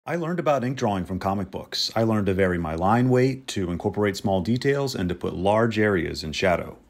I learned about ink drawing from comic books. I learned to vary my line weight, to incorporate small details, and to put large areas in shadow.